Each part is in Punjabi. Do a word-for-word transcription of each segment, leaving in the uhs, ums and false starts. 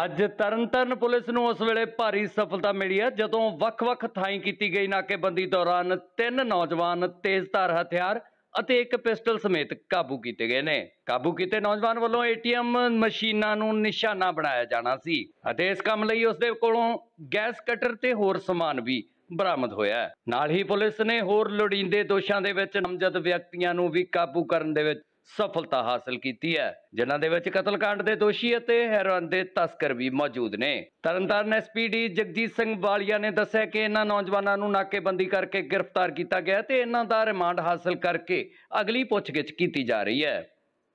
ਅੱਜ ਤਰਨਤਾਰਨ ਪੁਲਿਸ ਨੂੰ ਉਸ ਵੇਲੇ ਭਾਰੀ ਸਫਲਤਾ ਮਿਲੀ ਹੈ ਜਦੋਂ ਵੱਖ-ਵੱਖ ਥਾਈਂ ਕੀਤੀ ਗਈ ਨਾਕੇਬੰਦੀ ਦੌਰਾਨ ਤਿੰਨ ਨੌਜਵਾਨ ਤੇਜ਼ਧਾਰ ਹਥਿਆਰ ਅਤੇ ਇੱਕ ਪਿਸਟਲ ਸਮੇਤ ਕਾਬੂ ਕੀਤੇ ਗਏ ਨੇ। ਕਾਬੂ ਕੀਤੇ ਨੌਜਵਾਨ ਵੱਲੋਂ ਏਟੀਐਮ ਮਸ਼ੀਨਾਂ ਨੂੰ ਨਿਸ਼ਾਨਾ ਬਣਾਇਆ ਜਾਣਾ ਸੀ ਅਤੇ ਇਸ ਕੰਮ ਲਈ ਉਸ ਦੇ ਕੋਲੋਂ ਗੈਸ ਕਟਰ ਤੇ ਹੋਰ ਸਮਾਨ ਵੀ ਬਰਾਮਦ ਹੋਇਆ। ਨਾਲ ਹੀ ਪੁਲਿਸ ਨੇ ਹੋਰ ਲੋੜੀਂਦੇ ਦੋਸ਼ਾਂ ਦੇ ਵਿੱਚ ਨਾਮਜ਼ਦ ਵਿਅਕਤੀਆਂ ਨੂੰ ਵੀ ਕਾਬੂ ਕਰਨ ਦੇ ਵਿੱਚ ਸਫਲਤਾ ਹਾਸਲ ਕੀਤੀ ਹੈ, ਜਿਨ੍ਹਾਂ ਦੇ ਵਿੱਚ ਕਤਲकांड ਦੇ ਦੋਸ਼ੀ ਅਤੇ ਹੈਰੋਇਨ ਦੇ ਤਸਕਰ ਵੀ ਮੌਜੂਦ ਨੇ। Tarn Taran S P D Jagjit Singh Walia ਨੇ ਦੱਸਿਆ ਕਿ ਇਹਨਾਂ ਨੌਜਵਾਨਾਂ ਨੂੰ ਨਾਕੇਬੰਦੀ ਕਰਕੇ ਗ੍ਰਿਫਤਾਰ ਕੀਤਾ ਗਿਆ ਤੇ ਇਹਨਾਂ ਦਾ ਰਿਮਾਂਡ ਹਾਸਲ ਕਰਕੇ ਅਗਲੀ ਪੁੱਛਗਿੱਛ ਕੀਤੀ ਜਾ ਰਹੀ ਹੈ।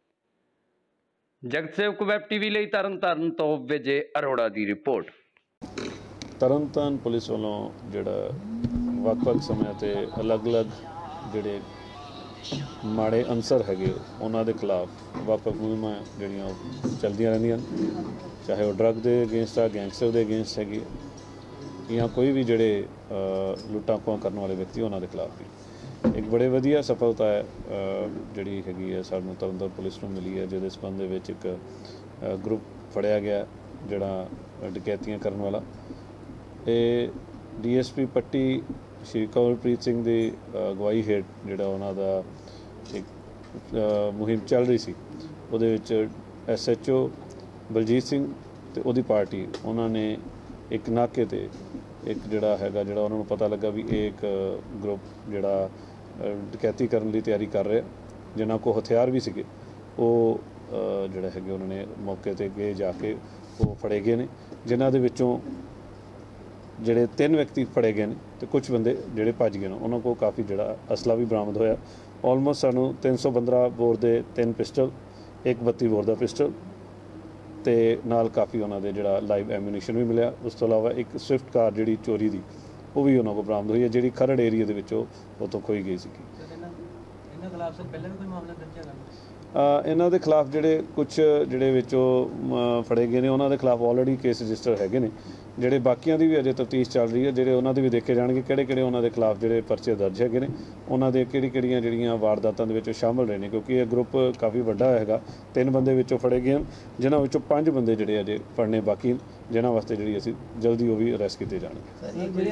ਜਗਤ ਸੇਵਕ ਵੈਬ ਟੀਵੀ ਲਈ ਤਰਨਤਾਰਨ ਤੋਂ ਵਿਜੇ ਅਰੋੜਾ ਦੀ ਰਿਪੋर्ट। ਤਰਨਤਾਰਨ ਪੁਲਿਸ ਵੱਲੋਂ ਜਿਹੜਾ ਵੱਖ-ਵੱਖ ਸਮਿਆਂ ਤੇ ਅਲੱਗ-ਅਲੱਗ ਜਿਹੜੇ ਮਾੜੇ ਅਨਸਰ ਹੈਗੇ ਉਹਨਾਂ ਦੇ ਖਿਲਾਫ ਵੱਖ-ਵੱਖ ਮੁਹਿੰਮਾਂ ਜਿਹੜੀਆਂ ਚੱਲਦੀਆਂ ਰਹਿੰਦੀਆਂ, ਚਾਹੇ ਉਹ ਡਰੱਗ ਦੇ ਅਗੇਂਸਟ ਆ, ਗੈਂਗਸਟਰ ਦੇ ਅਗੇਂਸਟ ਹੈਗੇ ਜਾਂ ਕੋਈ ਵੀ ਜਿਹੜੇ ਲੁੱਟਾਂ ਖੋਹਾਂ ਕਰਨ ਵਾਲੇ ਵਿਅਕਤੀ ਉਹਨਾਂ ਦੇ ਖਿਲਾਫ ਵੀ। ਇੱਕ ਬੜੇ ਵਧੀਆ ਸਫਲਤਾ ਹੈ ਜਿਹੜੀ ਹੈਗੀ ਹੈ ਸਾਨੂੰ ਤਰਨਤਾਰਨ ਪੁਲਿਸ ਨੂੰ ਮਿਲੀ ਹੈ, ਜਿਹਦੇ ਸੰਬੰਧ ਦੇ ਵਿੱਚ ਇੱਕ ਗਰੁੱਪ ਫੜਿਆ ਗਿਆ ਜਿਹੜਾ ਡਕੈਤੀਆਂ ਕਰਨ ਵਾਲਾ। ਇਹ D S P Patti Shri Kawalpreet Singh ਦੀ ਅਗਵਾਈ ਹੇਠ ਜਿਹੜਾ ਉਹਨਾਂ ਦਾ ਇੱਕ ਮੁਹਿੰਮ ਚੱਲ ਰਹੀ ਸੀ, ਉਹਦੇ ਵਿੱਚ S H O Baljit Singh ਅਤੇ ਉਹਦੀ ਪਾਰਟੀ ਉਹਨਾਂ ਨੇ ਇੱਕ ਨਾਕੇ 'ਤੇ ਇੱਕ ਜਿਹੜਾ ਹੈਗਾ ਜਿਹੜਾ ਉਹਨਾਂ ਨੂੰ ਪਤਾ ਲੱਗਾ ਵੀ ਇਹ ਇੱਕ ਗਰੁੱਪ ਜਿਹੜਾ ਡਕੈਤੀ ਕਰਨ ਲਈ ਤਿਆਰੀ ਕਰ ਰਿਹਾ, ਜਿਨ੍ਹਾਂ ਕੋਲ ਹਥਿਆਰ ਵੀ ਸੀਗੇ, ਉਹ ਜਿਹੜਾ ਹੈਗੇ ਉਹਨਾਂ ਨੇ ਮੌਕੇ 'ਤੇ ਗਏ, ਜਾ ਕੇ ਉਹ ਫੜੇ ਗਏ ਨੇ, ਜਿਨ੍ਹਾਂ ਦੇ ਵਿੱਚੋਂ ਜਿਹੜੇ ਤਿੰਨ ਵਿਅਕਤੀ ਫੜੇ ਗਏ ਨੇ ਅਤੇ ਕੁਛ ਬੰਦੇ ਜਿਹੜੇ ਭੱਜ ਗਏ ਨੇ। ਉਹਨਾਂ ਕੋਲ ਕਾਫੀ ਜਿਹੜਾ ਅਸਲਾ ਵੀ ਬਰਾਮਦ ਹੋਇਆ। ਆਲਮੋਸਟ ਸਾਨੂੰ ਤਿੰਨ ਸੌ ਪੰਦਰਾਂ ਬੋਰ ਦੇ ਤਿੰਨ ਪਿਸਟਲ, ਇੱਕ ਬੱਤੀ ਬੋਰ ਦਾ ਪਿਸਟਲ ਅਤੇ ਨਾਲ ਕਾਫੀ ਉਹਨਾਂ ਦੇ ਜਿਹੜਾ ਲਾਈਵ ਐਮੂਨੀਸ਼ਨ ਵੀ ਮਿਲਿਆ। ਉਸ ਤੋਂ ਇਲਾਵਾ ਇੱਕ ਸਵਿਫਟ ਕਾਰ ਜਿਹੜੀ ਚੋਰੀ ਦੀ ਉਹ ਵੀ ਉਹਨਾਂ ਕੋਲ ਬਰਾਮਦ ਹੋਈ ਹੈ, ਜਿਹੜੀ ਖਰੜ ਏਰੀਏ ਦੇ ਵਿੱਚੋਂ ਉੱਥੋਂ ਖੋਈ ਗਈ ਸੀ। ਇਹਨਾਂ ਖਿਲਾਫ ਸਰ ਪਹਿਲਾਂ ਵੀ ਕੋਈ ਮਾਮਲਾ ਦਰਜ ਹੈਗਾ? ਇਹਨਾਂ ਦੇ ਖਿਲਾਫ ਜਿਹੜੇ ਕੁਛ ਜਿਹੜੇ ਵਿੱਚੋਂ ਫੜੇ ਗਏ ਨੇ ਉਹਨਾਂ ਦੇ ਖਿਲਾਫ ਆਲਰੇਡੀ ਕੇਸ ਰਜਿਸਟਰ ਹੈਗੇ ਨੇ। ਜਿਹੜੇ ਬਾਕੀਆਂ ਦੀ ਵੀ ਅਜੇ ਤਫਤੀਸ਼ ਚੱਲ ਰਹੀ ਹੈ, ਜਿਹੜੇ ਉਹਨਾਂ ਦੇ ਵੀ ਦੇਖੇ ਜਾਣਗੇ ਕਿਹੜੇ ਕਿਹੜੇ ਉਹਨਾਂ ਦੇ ਖਿਲਾਫ ਜਿਹੜੇ ਪਰਚੇ ਦਰਜ ਹੈਗੇ ਨੇ, ਉਹਨਾਂ ਦੇ ਕਿਹੜੀ ਕਿਹੜੀਆਂ ਜਿਹੜੀਆਂ ਵਾਰਦਾਤਾਂ ਦੇ ਵਿੱਚ ਸ਼ਾਮਲ ਰਹੇ ਨੇ, ਕਿਉਂਕਿ ਇਹ ਗਰੁੱਪ ਕਾਫੀ ਵੱਡਾ ਹੈਗਾ। ਤਿੰਨ ਬੰਦੇ ਵਿੱਚੋਂ ਫੜੇ ਗਏ ਹਨ, ਜਿਨ੍ਹਾਂ ਵਿੱਚੋਂ ਪੰਜ ਬੰਦੇ ਜਿਹੜੇ ਅਜੇ ਫੜਨੇ ਬਾਕੀ ਹਨ, ਜਿਨ੍ਹਾਂ ਵਾਸਤੇ ਜਿਹੜੀ ਅਸੀਂ ਜਲਦੀ ਉਹ ਵੀ ਅਰੈਸਟ ਕੀਤੇ ਜਾਣਗੇ।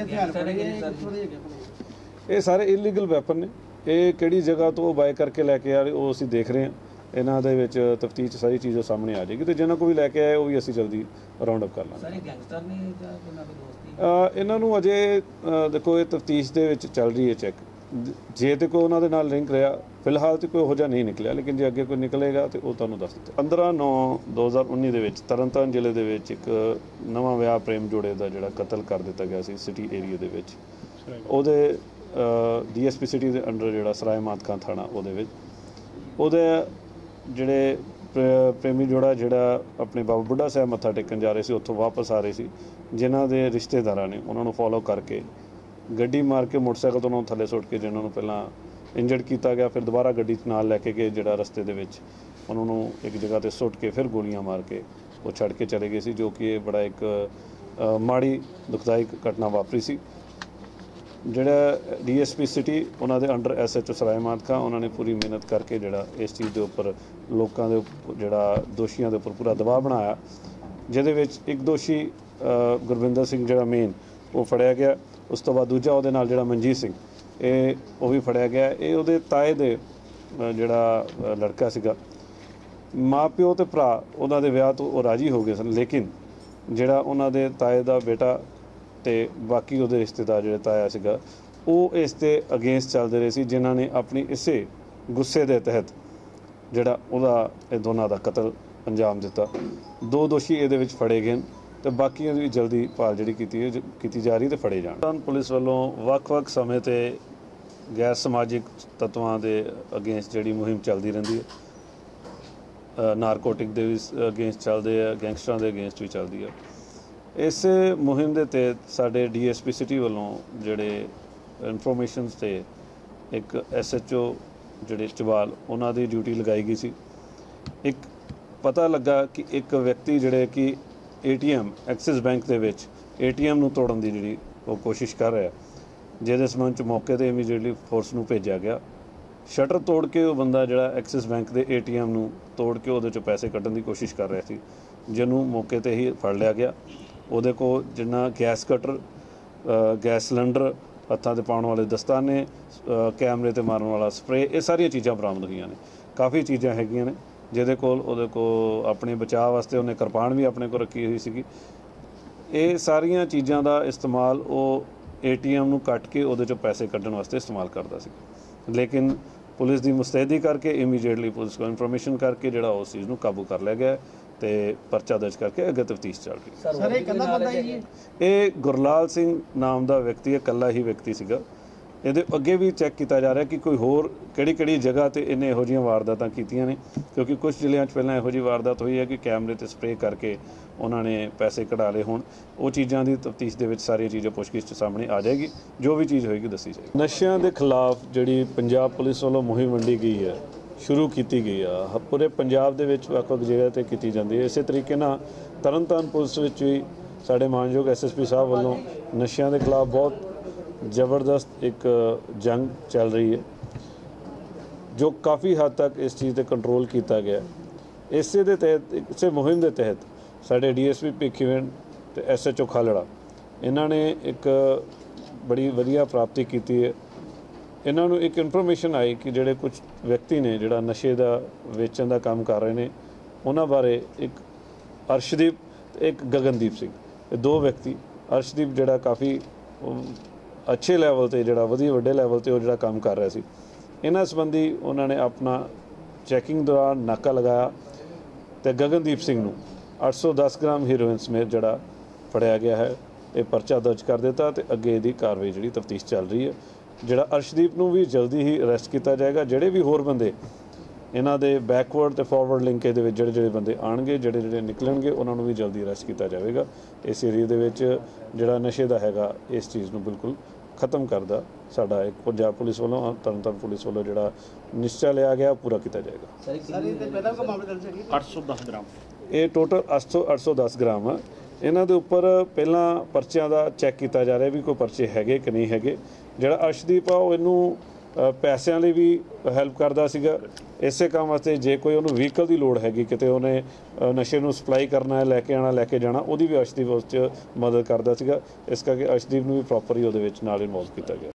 ਇਹ ਸਾਰੇ ਇਲੀਗਲ ਵੈਪਨ ਨੇ। ਇਹ ਕਿਹੜੀ ਜਗ੍ਹਾ ਤੋਂ ਬਾਏ ਕਰਕੇ ਲੈ ਕੇ ਆ ਰਹੇ ਉਹ ਅਸੀਂ ਦੇਖ ਰਹੇ ਹਾਂ। ਇਹਨਾਂ ਦੇ ਵਿੱਚ ਤਫਤੀਸ਼ ਸਾਰੀ ਚੀਜ਼ਾਂ ਸਾਹਮਣੇ ਆ ਜਾਏਗੀ ਅਤੇ ਜਿਹਨਾਂ ਕੋਲ ਵੀ ਲੈ ਕੇ ਆਏ ਉਹ ਵੀ ਅਸੀਂ ਜਲਦੀ ਰਾਊਂਡ ਅਪ ਕਰ ਲਾਂਗੇ। ਇਹਨਾਂ ਨੂੰ ਅਜੇ ਦੇਖੋ ਇਹ ਤਫਤੀਸ਼ ਦੇ ਵਿੱਚ ਚੱਲ ਰਹੀ ਹੈ ਚੈੱਕ। ਜੇ ਤਾਂ ਕੋਈ ਉਹਨਾਂ ਦੇ ਨਾਲ ਲਿੰਕ ਰਿਹਾ, ਫਿਲਹਾਲ ਤਾਂ ਕੋਈ ਇਹੋ ਜਿਹਾ ਨਹੀਂ ਨਿਕਲਿਆ, ਲੇਕਿਨ ਜੇ ਅੱਗੇ ਕੋਈ ਨਿਕਲੇਗਾ ਤਾਂ ਉਹ ਤੁਹਾਨੂੰ ਦੱਸ ਦਿੱਤਾ। ਪੰਦਰਾਂ ਨੌਂ ਦੋ ਹਜ਼ਾਰ ਉੱਨੀ ਦੇ ਵਿੱਚ ਤਰਨਤਾਰਨ ਜ਼ਿਲ੍ਹੇ ਦੇ ਵਿੱਚ ਇੱਕ ਨਵਾਂ ਵਿਆਹ ਪ੍ਰੇਮ ਜੋੜੇ ਦਾ ਜਿਹੜਾ ਕਤਲ ਕਰ ਦਿੱਤਾ ਗਿਆ ਸੀ ਸਿਟੀ ਏਰੀਏ ਦੇ ਵਿੱਚ। ਉਹਦੇ ਡੀ ਐਸ ਪੀ ਸਿਟੀ ਦੇ ਅੰਡਰ ਜਿਹੜਾ ਸਰਾਏ ਮਾਤ ਖਾਂ ਥਾਣਾ, ਉਹਦੇ ਵਿੱਚ ਉਹਦੇ ਜਿਹੜੇ ਪ੍ਰੇਮੀ ਜੋੜਾ ਜਿਹੜਾ ਆਪਣੇ ਬਾਬਾ ਬੁੱਢਾ ਸਾਹਿਬ ਮੱਥਾ ਟੇਕਣ ਜਾ ਰਹੇ ਸੀ, ਉੱਥੋਂ ਵਾਪਸ ਆ ਰਹੇ ਸੀ, ਜਿਨ੍ਹਾਂ ਦੇ ਰਿਸ਼ਤੇਦਾਰਾਂ ਨੇ ਉਹਨਾਂ ਨੂੰ ਫੋਲੋ ਕਰਕੇ ਗੱਡੀ ਮਾਰ ਕੇ ਮੋਟਰਸਾਈਕਲ ਤੋਂ ਉਹਨਾਂ ਨੂੰ ਥੱਲੇ ਸੁੱਟ ਕੇ ਜਿਹਨਾਂ ਨੂੰ ਪਹਿਲਾਂ ਇੰਜਰਡ ਕੀਤਾ ਗਿਆ, ਫਿਰ ਦੁਬਾਰਾ ਗੱਡੀ 'ਚ ਨਾਲ ਲੈ ਕੇ ਗਏ, ਜਿਹੜਾ ਰਸਤੇ ਦੇ ਵਿੱਚ ਉਹਨਾਂ ਨੂੰ ਇੱਕ ਜਗ੍ਹਾ 'ਤੇ ਸੁੱਟ ਕੇ ਫਿਰ ਗੋਲੀਆਂ ਮਾਰ ਕੇ ਉਹ ਛੱਡ ਕੇ ਚਲੇ ਗਏ ਸੀ, ਜੋ ਕਿ ਇਹ ਬੜਾ ਇੱਕ ਮਾੜੀ ਦੁਖਦਾਇਕ ਘਟਨਾ ਵਾਪਰੀ ਸੀ। ਜਿਹੜਾ ਡੀ ਐਸ ਪੀ ਸਿਟੀ ਉਹਨਾਂ ਦੇ under S H O Sarai ਮਾਤ ਖਾਂ, ਉਹਨਾਂ ਨੇ ਪੂਰੀ ਮਿਹਨਤ ਕਰਕੇ ਜਿਹੜਾ ਇਸ ਚੀਜ਼ ਦੇ ਉੱਪਰ ਲੋਕਾਂ ਦੇ ਜਿਹੜਾ ਦੋਸ਼ੀਆਂ ਦੇ ਉੱਪਰ ਪੂਰਾ ਦਬਾਅ ਬਣਾਇਆ, ਜਿਹਦੇ ਵਿੱਚ ਇੱਕ ਦੋਸ਼ੀ ਗੁਰਵਿੰਦਰ ਸਿੰਘ ਜਿਹੜਾ ਮੇਨ ਉਹ ਫੜਿਆ ਗਿਆ। ਉਸ ਤੋਂ ਬਾਅਦ ਦੂਜਾ ਉਹਦੇ ਨਾਲ ਜਿਹੜਾ ਮਨਜੀਤ ਸਿੰਘ ਇਹ ਉਹ ਵੀ ਫੜਿਆ ਗਿਆ। ਇਹ ਉਹਦੇ ਤਾਏ ਦੇ ਜਿਹੜਾ ਲੜਕਾ ਸੀਗਾ। ਮਾਂ ਪਿਓ ਅਤੇ ਭਰਾ ਉਹਨਾਂ ਦੇ ਵਿਆਹ ਤੋਂ ਉਹ ਰਾਜੀ ਹੋ ਗਏ ਸਨ, ਲੇਕਿਨ ਜਿਹੜਾ ਉਹਨਾਂ ਦੇ ਤਾਏ ਦਾ ਬੇਟਾ ਅਤੇ ਬਾਕੀ ਉਹਦੇ ਰਿਸ਼ਤੇਦਾਰ ਜਿਹੜੇ ਤਾਇਆ ਸੀਗਾ ਉਹ ਇਸ ਦੇ ਅਗੇਂਸਟ ਚੱਲਦੇ ਰਹੇ ਸੀ, ਜਿਨ੍ਹਾਂ ਨੇ ਆਪਣੀ ਇਸੇ ਗੁੱਸੇ ਦੇ ਤਹਿਤ ਜਿਹੜਾ ਉਹਦਾ ਇਹ ਦੋਨਾਂ ਦਾ ਕਤਲ ਅੰਜਾਮ ਦਿੱਤਾ। ਦੋ ਦੋਸ਼ੀ ਇਹਦੇ ਵਿੱਚ ਫੜੇ ਗਏ ਅਤੇ ਬਾਕੀਆਂ ਦੀ ਵੀ ਜਲਦੀ ਭਾਲ ਜਿਹੜੀ ਕੀਤੀ ਹੈ ਕੀਤੀ ਜਾ ਰਹੀ ਅਤੇ ਫੜੇ ਜਾਣ। ਪੁਲਿਸ ਵੱਲੋਂ ਵੱਖ-ਵੱਖ ਸਮੇਂ 'ਤੇ ਗੈਰ ਸਮਾਜਿਕ ਤੱਤਵਾਂ ਦੇ ਅਗੇਂਸਟ ਜਿਹੜੀ ਮੁਹਿੰਮ ਚੱਲਦੀ ਰਹਿੰਦੀ ਹੈ। ਨਾਰਕੋਟਿਕ ਦੇ ਵੀ ਅਗੇਂਸਟ ਚੱਲਦੇ ਆ, ਗੈਂਗਸਟਰਾਂ ਦੇ ਅਗੇਂਸਟ ਵੀ ਚੱਲਦੀ ਹੈ। ਇਸ ਮੁਹਿੰਮ ਦੇ ਤਹਿਤ ਸਾਡੇ ਡੀ ਐਸ ਪੀ ਸਿਟੀ ਵੱਲੋਂ ਜਿਹੜੇ ਇਨਫੋਰਮੇਸ਼ਨਸ 'ਤੇ ਇੱਕ ਐਸ ਐਚ ਓ ਜਿਹੜੇ ਚਵਾਲ ਉਹਨਾਂ ਦੀ ਡਿਊਟੀ ਲਗਾਈ ਗਈ ਸੀ। ਇੱਕ ਪਤਾ ਲੱਗਾ ਕਿ ਇੱਕ ਵਿਅਕਤੀ ਜਿਹੜੇ ਕਿ A T M Axis bank ਦੇ ਵਿੱਚ ਏ ਟੀ ਐਮ ਨੂੰ ਤੋੜਨ ਦੀ ਜਿਹੜੀ ਉਹ ਕੋਸ਼ਿਸ਼ ਕਰ ਰਿਹਾ, ਜਿਹਦੇ ਸੰਬੰਧ 'ਚ ਮੌਕੇ 'ਤੇ ਇਮੀਡੀਏਟਲੀ ਫੋਰਸ ਨੂੰ ਭੇਜਿਆ ਗਿਆ। ਸ਼ਟਰ ਤੋੜ ਕੇ ਉਹ ਬੰਦਾ ਜਿਹੜਾ ਐਕਸਿਸ ਬੈਂਕ ਦੇ ਏ ਟੀ ਐਮ ਨੂੰ ਤੋੜ ਕੇ ਉਹਦੇ 'ਚੋਂ ਪੈਸੇ ਕੱਢਣ ਦੀ ਕੋਸ਼ਿਸ਼ ਕਰ ਰਿਹਾ ਸੀ। ਜਿਹਨੂੰ ਮੌਕੇ ਤੇ ਹੀ ਫੜ ਲਿਆ ਗਿਆ। ਉਹਦੇ ਕੋਲ ਜਿੰਨਾ ਗੈਸ ਕਟਰ, ਗੈਸ ਸਿਲੰਡਰ, ਹੱਥਾਂ 'ਤੇ ਪਾਉਣ ਵਾਲੇ ਦਸਤਾਨੇ, ਕੈਮਰੇ 'ਤੇ ਮਾਰਨ ਵਾਲਾ ਸਪਰੇਅ, ਇਹ ਸਾਰੀਆਂ ਚੀਜ਼ਾਂ ਬਰਾਮਦ ਹੋਈਆਂ ਨੇ। ਕਾਫੀ ਚੀਜ਼ਾਂ ਹੈਗੀਆਂ ਨੇ ਜਿਹਦੇ ਕੋਲ ਉਹਦੇ ਕੋਲ ਆਪਣੇ ਬਚਾਅ ਵਾਸਤੇ ਉਹਨੇ ਕਿਰਪਾਨ ਵੀ ਆਪਣੇ ਕੋਲ ਰੱਖੀ ਹੋਈ ਸੀਗੀ। ਇਹ ਸਾਰੀਆਂ ਚੀਜ਼ਾਂ ਦਾ ਇਸਤੇਮਾਲ ਉਹ ਏ ਟੀ ਐਮ ਨੂੰ ਕੱਟ ਕੇ ਉਹਦੇ 'ਚੋਂ ਪੈਸੇ ਕੱਢਣ ਵਾਸਤੇ ਇਸਤੇਮਾਲ ਕਰਦਾ ਸੀ। ਲੇਕਿਨ ਪੁਲਿਸ ਦੀ ਮੁਸਤੈਦੀ ਕਰਕੇ ਇਮੀਡੀਏਟਲੀ ਪੁਲਿਸ ਕੋਲ ਇਨਫੋਰਮੇਸ਼ਨ ਕਰਕੇ ਜਿਹੜਾ ਉਸ ਚੀਜ਼ ਨੂੰ ਕਾਬੂ ਕਰ ਲਿਆ ਗਿਆ ਤੇ ਪਰਚਾ ਦਰਜ ਕਰਕੇ ਅੱਗੇ ਤਫਤੀਸ਼ ਚੱਲ ਰਹੀ ਹੈ। ਸਰ ਇਹ ਇਕੱਲਾ ਬੰਦਾ ਹੀ ਹੈ? ਇਹ ਗੁਰਲਾਲ ਸਿੰਘ ਨਾਮ ਦਾ ਵਿਅਕਤੀ ਹੈ, ਇਕੱਲਾ ਹੀ ਵਿਅਕਤੀ ਸੀਗਾ। ਇਹਦੇ ਅੱਗੇ ਵੀ ਚੈੱਕ ਕੀਤਾ ਜਾ ਰਿਹਾ ਕਿ ਕੋਈ ਹੋਰ ਕਿਹੜੀ ਕਿਹੜੀ ਜਗ੍ਹਾ ਤੇ ਇਹਨੇ ਇਹੋ ਜਿਹੀਆਂ ਵਾਰਦਾਤਾਂ ਕੀਤੀਆਂ ਨੇ, ਕਿਉਂਕਿ ਕੁਝ ਜ਼ਿਲ੍ਹਿਆਂ 'ਚ ਪਹਿਲਾਂ ਇਹੋ ਜਿਹੀ ਵਾਰਦਾਤ ਹੋਈ ਹੈ ਕਿ ਕੈਮਰੇ ਤੇ ਸਪਰੇਅ ਕਰਕੇ ਉਹਨਾਂ ਨੇ ਪੈਸੇ ਕਢਾ ਲਏ। ਹੁਣ ਉਹ ਚੀਜ਼ਾਂ ਦੀ ਤਫਤੀਸ਼ ਦੇ ਵਿੱਚ ਸਾਰੀਆਂ ਚੀਜ਼ਾਂ ਪੁੱਛਗਿੱਛ 'ਚ ਸਾਹਮਣੇ ਆ ਜਾਏਗੀ, ਜੋ ਵੀ ਚੀਜ਼ ਹੋਏਗੀ ਦੱਸੀ ਜਾਏਗੀ। ਨਸ਼ਿਆਂ ਦੇ ਖਿਲਾਫ ਜਿਹੜੀ ਪੰਜਾਬ ਪੁਲਿਸ ਵੱਲੋਂ ਮੁਹਿੰਮ ਵੰਡੀ ਗਈ ਹੈ, ਸ਼ੁਰੂ ਕੀਤੀ ਗਈ ਆ, ਪੂਰੇ ਪੰਜਾਬ ਦੇ ਵਿੱਚ ਵੱਖ ਵੱਖ ਜਗ੍ਹਾ ਤੇ ਕੀਤੀ ਜਾਂਦੀ ਹੈ। ਇਸੇ ਤਰੀਕੇ ਨਾਲ ਤਰਨਤਾਰਨ ਪੁਲਿਸ ਵਿੱਚ ਵੀ ਸਾਡੇ ਮਾਨਯੋਗ ਐਸ ਐਸ ਪੀ ਸਾਹਿਬ ਵੱਲੋਂ ਨਸ਼ਿਆਂ ਦੇ ਖਿਲਾਫ ਬਹੁਤ ਜ਼ਬਰਦਸਤ ਇੱਕ ਜੰਗ ਚੱਲ ਰਹੀ ਹੈ, ਜੋ ਕਾਫੀ ਹੱਦ ਤੱਕ ਇਸ ਚੀਜ਼ 'ਤੇ ਕੰਟਰੋਲ ਕੀਤਾ ਗਿਆ। ਇਸੇ ਦੇ ਤਹਿਤ ਇਸੇ ਮੁਹਿੰਮ ਦੇ ਤਹਿਤ ਸਾਡੇ ਡੀ ਐਸ ਪੀ ਭਿੱਖੀਵਿੰਡ ਅਤੇ ਐਸ ਐਚ ਓ ਖਾਲੜਾ ਇਹਨਾਂ ਨੇ ਇੱਕ ਬੜੀ ਵਧੀਆ ਪ੍ਰਾਪਤੀ ਕੀਤੀ ਹੈ। ਇਹਨਾਂ ਨੂੰ ਇੱਕ ਇਨਫੋਰਮੇਸ਼ਨ ਆਈ ਕਿ ਜਿਹੜੇ ਕੁਝ ਵਿਅਕਤੀ ਨੇ ਜਿਹੜਾ ਨਸ਼ੇ ਦਾ ਵੇਚਣ ਦਾ ਕੰਮ ਕਰ ਰਹੇ ਨੇ, ਉਹਨਾਂ ਬਾਰੇ ਇੱਕ ਅਰਸ਼ਦੀਪ ਅਤੇ ਇੱਕ ਗਗਨਦੀਪ ਸਿੰਘ, ਇਹ ਦੋ ਵਿਅਕਤੀ। ਅਰਸ਼ਦੀਪ ਜਿਹੜਾ ਕਾਫੀ ਅੱਛੇ ਲੈਵਲ 'ਤੇ ਜਿਹੜਾ ਵਧੀਆ ਵੱਡੇ ਲੈਵਲ 'ਤੇ ਉਹ ਜਿਹੜਾ ਕੰਮ ਕਰ ਰਿਹਾ ਸੀ, ਇਹਨਾਂ ਸੰਬੰਧੀ ਉਹਨਾਂ ਨੇ ਆਪਣਾ ਚੈਕਿੰਗ ਦੌਰਾਨ ਨਾਕਾ ਲਗਾਇਆ ਅਤੇ ਗਗਨਦੀਪ ਸਿੰਘ ਨੂੰ ਅੱਠ ਸੌ ਦਸ ਗ੍ਰਾਮ ਹੀਰੋਇਨ ਸਮੇਤ ਜਿਹੜਾ ਫੜਿਆ ਗਿਆ ਹੈ। ਇਹ ਪਰਚਾ ਦਰਜ ਕਰ ਦਿੱਤਾ ਅਤੇ ਅੱਗੇ ਇਹਦੀ ਕਾਰਵਾਈ ਜਿਹੜੀ ਤਫਤੀਸ਼ ਚੱਲ ਰਹੀ ਹੈ। ਜਿਹੜਾ ਅਰਸ਼ਦੀਪ ਨੂੰ ਵੀ ਜਲਦੀ ਹੀ ਅਰੈਸਟ ਕੀਤਾ ਜਾਏਗਾ। ਜਿਹੜੇ ਵੀ ਹੋਰ ਬੰਦੇ ਇਹਨਾਂ ਦੇ ਬੈਕਵਰਡ ਅਤੇ ਫਾਰਵਰਡ ਲਿੰਕੇਜ ਦੇ ਵਿੱਚ ਜਿਹੜੇ ਜਿਹੜੇ ਬੰਦੇ ਆਉਣਗੇ, ਜਿਹੜੇ ਜਿਹੜੇ ਨਿਕਲਣਗੇ, ਉਹਨਾਂ ਨੂੰ ਵੀ ਜਲਦੀ ਅਰੈਸਟ ਕੀਤਾ ਜਾਵੇਗਾ। ਇਸ ਏਰੀਏ ਦੇ ਵਿੱਚ ਜਿਹੜਾ ਨਸ਼ੇ ਦਾ ਹੈਗਾ, ਇਸ ਚੀਜ਼ ਨੂੰ ਬਿਲਕੁਲ ਖਤਮ ਕਰਦਾ ਸਾਡਾ ਇੱਕ ਪੰਜਾਬ ਪੁਲਿਸ ਵੱਲੋਂ, ਤਰਨਤਾਰਨ ਪੁਲਿਸ ਵੱਲੋਂ ਜਿਹੜਾ ਨਿਸ਼ਚਾ ਲਿਆ ਗਿਆ ਪੂਰਾ ਕੀਤਾ ਜਾਏਗਾ। ਸਰ ਇਹ ਤੇ ਪਹਿਲਾਂ ਕੋਈ ਮਾਮਲਾ ਦਰਜ ਹੈ? ਅੱਠ ਸੌ ਦਸ ਗ੍ਰਾਮ ਇਹ ਟੋਟਲ ਅੱਠ ਸੌ ਅੱਠ ਸੌ ਦਸ ਗ੍ਰਾਮ ਆ। ਇਹਨਾਂ ਦੇ ਉੱਪਰ ਪਹਿਲਾਂ ਪਰਚਿਆਂ ਦਾ ਚੈੱਕ ਕੀਤਾ ਜਾ ਰਿਹਾ ਵੀ ਕੋਈ ਪਰਚੇ ਹੈਗੇ ਕਿ ਨਹੀਂ ਹੈਗੇ। ਜਿਹੜਾ ਅਰਸ਼ਦੀਪ ਆ ਉਹ ਇਹਨੂੰ ਪੈਸਿਆਂ ਲਈ ਵੀ ਹੈਲਪ ਕਰਦਾ ਸੀਗਾ ਇਸੇ ਕੰਮ ਵਾਸਤੇ। ਜੇ ਕੋਈ ਉਹਨੂੰ ਵਹੀਕਲ ਦੀ ਲੋੜ ਹੈਗੀ, ਕਿਤੇ ਉਹਨੇ ਨਸ਼ੇ ਨੂੰ ਸਪਲਾਈ ਕਰਨਾ ਹੈ, ਲੈ ਕੇ ਆਉਣਾ, ਲੈ ਕੇ ਜਾਣਾ, ਉਹਦੀ ਵੀ ਅਰਸ਼ਦੀਪ ਉਸ 'ਚ ਮਦਦ ਕਰਦਾ ਸੀਗਾ। ਇਸ ਕਰਕੇ ਅਰਸ਼ਦੀਪ ਨੂੰ ਵੀ ਪ੍ਰੋਪਰ ਹੀ ਉਹਦੇ ਵਿੱਚ ਨਾਲ ਇਨਵੋਲਵ ਕੀਤਾ ਗਿਆ।